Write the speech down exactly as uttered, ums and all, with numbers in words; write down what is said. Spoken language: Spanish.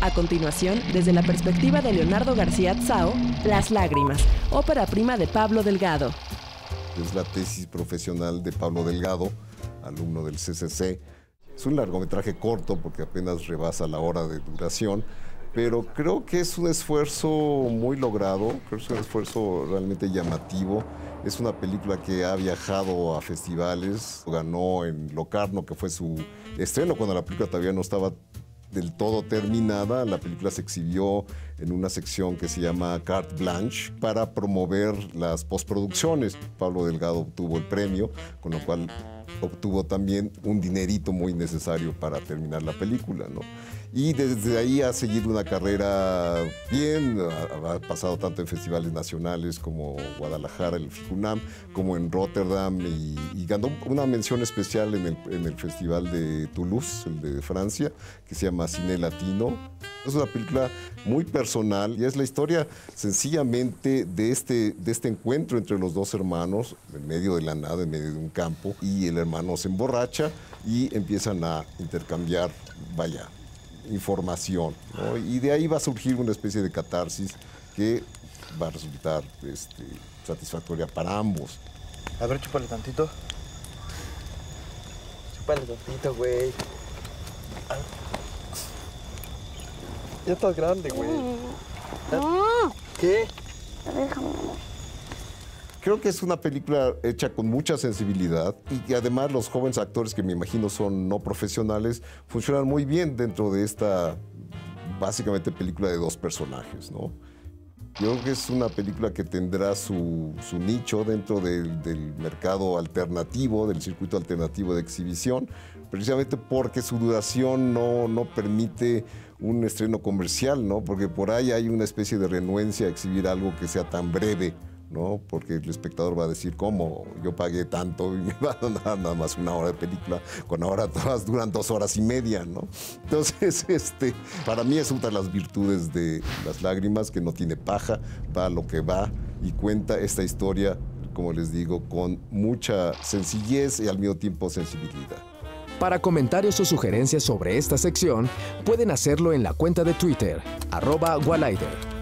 A continuación, desde la perspectiva de Leonardo García Tsao, Las lágrimas, ópera prima de Pablo Delgado. Es la tesis profesional de Pablo Delgado, alumno del C C C. Es un largometraje corto porque apenas rebasa la hora de duración, pero creo que es un esfuerzo muy logrado, creo que es un esfuerzo realmente llamativo. Es una película que ha viajado a festivales, ganó en Locarno, que fue su estreno cuando la película todavía no estaba del todo terminada. La película se exhibió en una sección que se llama Carte Blanche para promover las postproducciones. Pablo Delgado obtuvo el premio, con lo cual obtuvo también un dinerito muy necesario para terminar la película, ¿no? Y desde ahí ha seguido una carrera bien, ha, ha pasado tanto en festivales nacionales como Guadalajara, el FICUNAM, como en Rotterdam, y, y ganó una mención especial en el, en el Festival de Toulouse, el de Francia, que se llama Cine Latino. Es una película muy personal y es la historia sencillamente de este, de este encuentro entre los dos hermanos, en medio de la nada, en medio de un campo, y el hermano se emborracha y empiezan a intercambiar, vaya, información, ¿no? Y de ahí va a surgir una especie de catarsis que va a resultar este, satisfactoria para ambos. A ver, chúpale tantito. Chúpale tantito, güey. Ah. Ya estás grande, güey. No. ¿Qué? Déjame. Creo que es una película hecha con mucha sensibilidad y que además los jóvenes actores, que me imagino son no profesionales, funcionan muy bien dentro de esta, básicamente, película de dos personajes, ¿no? Yo creo que es una película que tendrá su, su nicho dentro del, del mercado alternativo, del circuito alternativo de exhibición, precisamente porque su duración no, no permite un estreno comercial, ¿no? Porque por ahí hay una especie de renuencia a exhibir algo que sea tan breve, ¿no? Porque el espectador va a decir, ¿cómo? Yo pagué tanto y me van a dar nada más una hora de película, cuando ahora todas duran dos horas y media, ¿no? Entonces, este, para mí es una de las virtudes de Las lágrimas, que no tiene paja, va a lo que va y cuenta esta historia, como les digo, con mucha sencillez y al mismo tiempo sensibilidad. Para comentarios o sugerencias sobre esta sección, pueden hacerlo en la cuenta de Twitter, arroba Wallider.